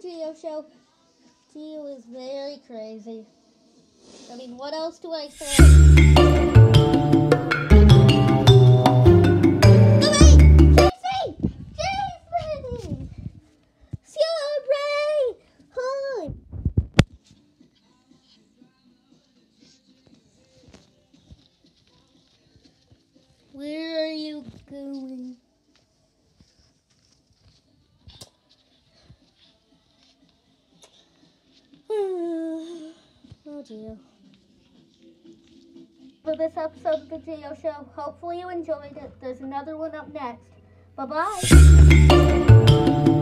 Geo Show. Geo is very crazy. I mean, what else do I say? Where are you going? Oh dear. For this episode of the Geo Show, hopefully you enjoyed it. There's another one up next. Bye-bye.